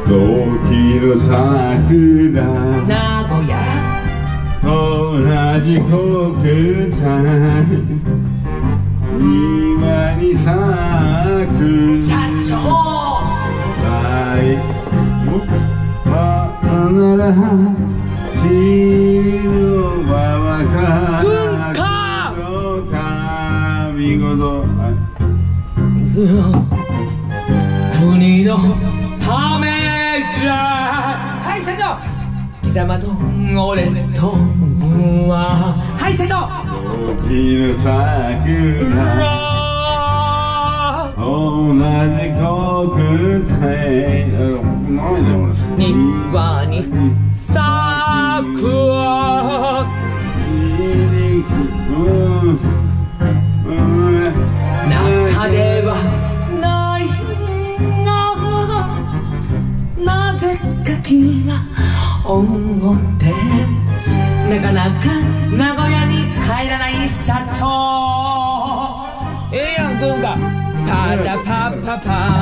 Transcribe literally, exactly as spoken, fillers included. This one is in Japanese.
時の桜名古屋同じ国体今に咲く社長最後はなら君のままか文化の神事国のためがはい社長貴様と俺とははい社長時の桜同じ国体庭に咲く中ではないがなぜか君が思ってなかなか名古屋に帰らない社長ええやん文化パタパパパ